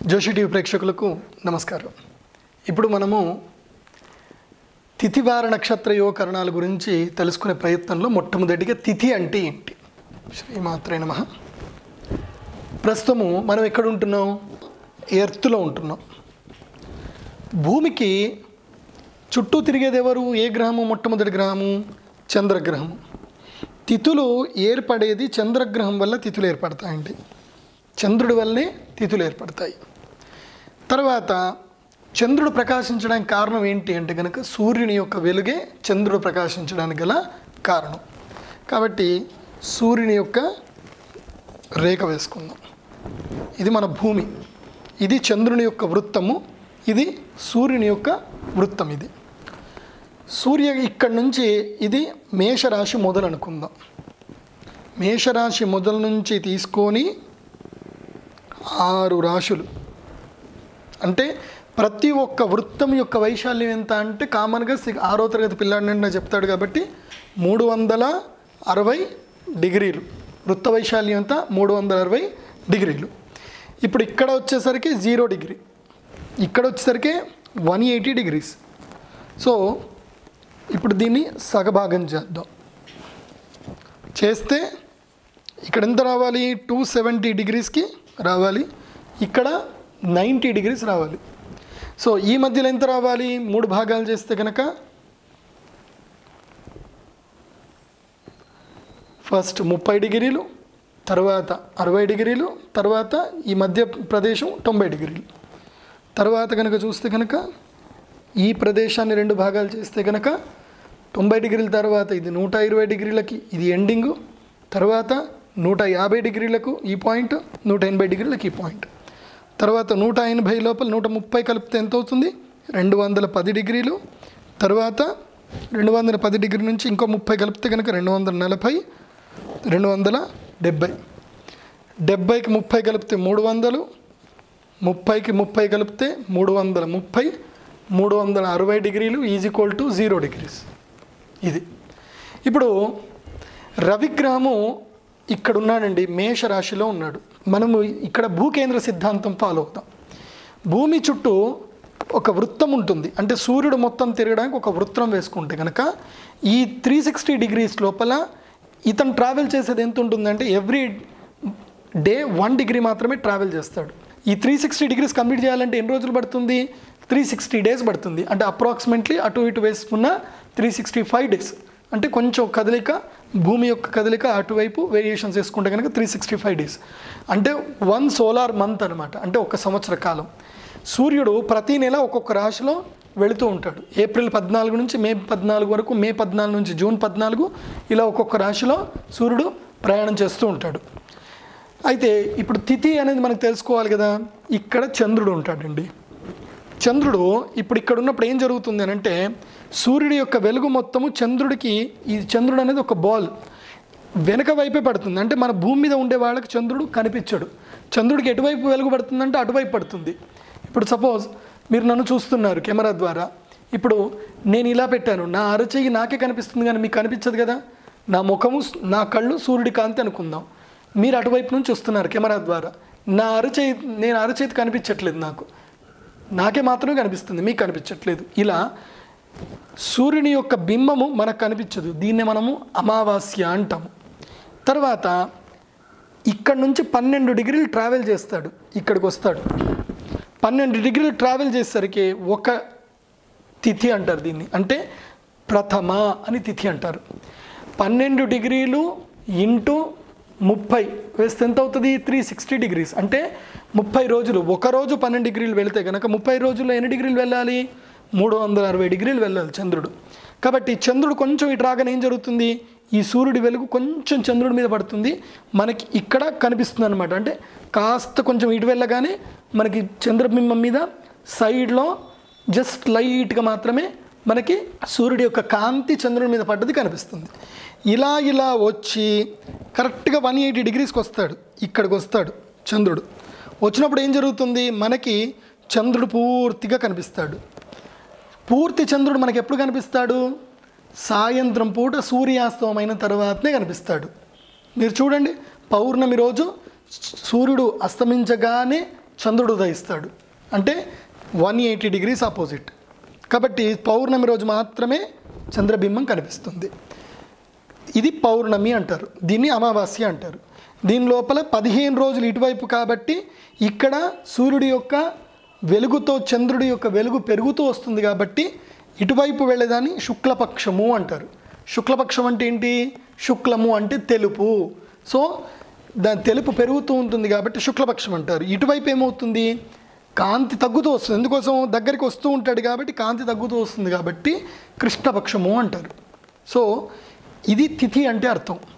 Joshi TV ప్రేక్షకులకు నమస్కారం. ఇప్పుడు మనము తిథి వార నక్షత్ర యోగ కరణాల గురించి తెలుసుకునే ప్రయత్నంలో మొట్టమొదటిగా తిథి అంటే ఏంటి? శ్రీమాత్రే నమః. ప్రస్తుతము మనం ఎక్కడ ఉంటున్నాం? ఎర్త్లో ఉంటున్నాం. భూమికి చుట్టూ తిరిగేది ఎవరు? ఏ గ్రహము? మొట్టమొదటి గ్రహము చంద్రగ్రహము. తిథులు ఏర్పడేది చంద్రగ్రహం వల్ల తిథులు ఏర్పడతాయండి. చంద్రుడి వల్లనే తిథులు ఏర్పడతాయి. తర్వాత చంద్రుడు ప్రకాశించడానికి కారణం ఏంటి అంటే కనుక సూర్యుని యొక్క వెలుగే చంద్రుడు ప్రకాశించడానికి గల కారణం. కాబట్టి సూర్యుని యొక్క రేఖ వేసుకుందాం. ఇది మన భూమి, ఇది చంద్రుని యొక్క వృత్తము, ఇది సూర్యుని యొక్క వృత్తం. ఇది సూర్య ఇక్కడి నుంచి ఇది మేషరాశి మొదలు అనుకుందాం. మేషరాశి మొదలు నుంచి తీసుకొని 6 రాశులు అంటే ప్రతి ఒక్క వృత్తం యొక్క వైశాల్యం ఎంత అంటే కామన్గా 6వ తరగతి పిల్లాడిని చెప్తాడు కాబట్టి 360 డిగ్రీలు వృత్త వైశాల్యం ఎంత? 360 డిగ్రీలు. ఇప్పుడు ఇక్కడ వచ్చేసరికి 0 డిగ్రీ, ఇక్కడ వచ్చేసరికి 180 డిగ్రీస్. సో ఇప్పుడు దీన్ని సగభాగం చేద్దాం. చేస్తే ఇక్కడ ఎంత రావాలి? 270 డిగ్రీస్కి రావాలి. ఇక్కడ 90 డిగ్రీస్ రావాలి. సో ఈ మధ్యలో ఎంత రావాలి? 3 భాగాలు చేస్తే కనుక ఫస్ట్ 30 డిగ్రీలు, తర్వాత 60 డిగ్రీలు, తర్వాత ఈ మధ్య ప్రదేశం 90 డిగ్రీలు. తర్వాత కనుక చూస్తే కనుక ఈ ప్రదేశాన్ని 2 భాగాలు చేస్తే కనుక 90 డిగ్రీల తర్వాత ఇది 120 డిగ్రీలకి ఇది ఎండింగు, తర్వాత 150 డిగ్రీలకు ఈ పాయింట్, 180 డిగ్రీలకు ఈ పాయింట్, తర్వాత 180 లోపల 130 కలిపితే ఎంత అవుతుంది? 210 డిగ్రీలు. తర్వాత 210 డిగ్రీ నుంచి ఇంకో 30 కలిపితే కనుక 240, 270, 70కి 30 కలిపితే 300, 30కి 30 కలిపితే 330, 360 డిగ్రీలు ఈజ్ ఈక్వల్ టు 0 డిగ్రీస్. ఇది ఇప్పుడు రవిగ్రహము ఇక్కడ ఉన్నాడండి, మేషరాశిలో ఉన్నాడు. మనము ఇక్కడ భూకేంద్ర సిద్ధాంతం ఫాలో అవుతాం. భూమి చుట్టూ ఒక వృత్తం ఉంటుంది, అంటే సూర్యుడు మొత్తం తిరగడానికి ఒక వృత్తం వేసుకుంటే కనుక ఈ 360 డిగ్రీస్ లోపల ఇతను ట్రావెల్ చేసేది ఎంత ఉంటుందంటే ఎవ్రీ డే 1 డిగ్రీ మాత్రమే ట్రావెల్ చేస్తాడు. ఈ 360 డిగ్రీస్ కంప్లీట్ చేయాలంటే ఎన్ని రోజులు పడుతుంది? 360 డేస్ పడుతుంది. అంటే అప్రాక్సిమేట్లీ అటు ఇటు వేసుకున్న 365 డేస్. అంటే కొంచెం కదలిక, భూమి యొక్క కదలిక అటువైపు వేరియేషన్స్ వేసుకుంటే కనుక 365 డేస్ అంటే 1 సోలార్ మంత్ అనమాట. అంటే 1 సంవత్సర కాలం. సూర్యుడు ప్రతి నెల ఒక్కొక్క రాశిలో వెళుతూ ఉంటాడు. ఏప్రిల్ 14 నుంచి మే 14 వరకు, మే 14 నుంచి జూన్ 14 ఇలా ఒక్కొక్క రాశిలో సూర్యుడు ప్రయాణం చేస్తూ ఉంటాడు. అయితే ఇప్పుడు తిథి అనేది మనకు తెలుసుకోవాలి కదా. ఇక్కడ చంద్రుడు ఉంటాడండి. చంద్రుడు ఇప్పుడు ఇక్కడ ఉన్నప్పుడు ఏం జరుగుతుంది అని అంటే సూర్యుడి యొక్క వెలుగు మొత్తము చంద్రుడికి, ఈ చంద్రుడు అనేది ఒక బాల్ వెనక వైపే పడుతుంది. అంటే మన భూమి మీద ఉండే వాళ్ళకి చంద్రుడు కనిపించడు. చంద్రుడికి ఎటువైపు వెలుగు పడుతుందంటే అటువైపు పడుతుంది. ఇప్పుడు సపోజ్ మీరు నన్ను చూస్తున్నారు కెమెరా ద్వారా. ఇప్పుడు నేను ఇలా పెట్టాను, నా అరచేయి నాకే కనిపిస్తుంది కానీ మీకు కనిపించదు కదా. నా ముఖము, నా కళ్ళు సూర్యుడి కాంతి అనుకుందాం. మీరు అటువైపు నుంచి వస్తున్నారు కెమెరా ద్వారా. నేను అరచేతి కనిపించట్లేదు, నాకే మాత్రమే కనిపిస్తుంది, మీకు కనిపించట్లేదు. ఇలా సూర్యుని యొక్క బింబము మనకు కనిపించదు. దీన్నే మనము అమావాస్య అంటాము. తర్వాత ఇక్కడ నుంచి 12 డిగ్రీలు ట్రావెల్ చేస్తాడు, ఇక్కడికి వస్తాడు. 12 డిగ్రీలు ట్రావెల్ చేసేసరికి ఒక తిథి అంటారు దీన్ని. అంటే ప్రథమ అని తిథి అంటారు. 12 డిగ్రీలు ఇంటూ 30 వేస్తే ఎంత అవుతుంది? 360 డిగ్రీస్. అంటే 30 రోజులు. ఒకరోజు 12 డిగ్రీలు వెళితే కనుక 30 రోజుల్లో ఎన్ని డిగ్రీలు వెళ్ళాలి? 360 డిగ్రీలు వెళ్ళాలి చంద్రుడు. కాబట్టి చంద్రుడు కొంచెం ఇటు రాగానే ఏం జరుగుతుంది? ఈ సూర్యుడి వెలుగు కొంచెం చంద్రుడి మీద పడుతుంది, మనకి ఇక్కడ కనిపిస్తుంది అనమాట. అంటే కాస్త కొంచెం ఇటు వెళ్ళగానే మనకి చంద్రబింబం మీద సైడ్లో జస్ట్ లైట్గా మాత్రమే మనకి సూర్యుడి యొక్క కాంతి చంద్రుడి మీద పడ్డది కనిపిస్తుంది. ఇలా వచ్చి కరెక్ట్గా 180 డిగ్రీస్కి వస్తాడు, ఇక్కడికి వస్తాడు చంద్రుడు. వచ్చినప్పుడు ఏం జరుగుతుంది? మనకి చంద్రుడు పూర్తిగా కనిపిస్తాడు. పూర్తి చంద్రుడు మనకి ఎప్పుడు కనిపిస్తాడు? సాయంత్రం పూట సూర్యాస్తమమైన తర్వాతనే కనిపిస్తాడు. మీరు చూడండి, పౌర్ణమి రోజు సూర్యుడు అస్తమించగానే చంద్రుడు ఉదయిస్తాడు, అంటే 180 degrees ఆపోజిట్. కాబట్టి పౌర్ణమి రోజు మాత్రమే చంద్రబింబం కనిపిస్తుంది. ఇది పౌర్ణమి అంటారు, దీన్ని అమావాస్య అంటారు. దీని లోపల 15 రోజులు ఇటువైపు కాబట్టి ఇక్కడ సూర్యుడి యొక్క వెలుగుతో చంద్రుడి యొక్క వెలుగు పెరుగుతూ వస్తుంది కాబట్టి ఇటువైపు వెళ్ళేదాన్ని శుక్లపక్షము అంటారు. శుక్లపక్షం అంటే ఏంటి? శుక్లము అంటే తెలుపు. సో దాని తెలుపు పెరుగుతూ ఉంటుంది కాబట్టి శుక్లపక్షం అంటారు. ఇటువైపు ఏమవుతుంది? కాంతి తగ్గుతూ వస్తుంది. ఎందుకోసం? దగ్గరికి వస్తూ ఉంటాడు కాబట్టి కాంతి తగ్గుతూ వస్తుంది కాబట్టి కృష్ణపక్షము అంటారు. సో ఇది తిథి అంటే అర్థం.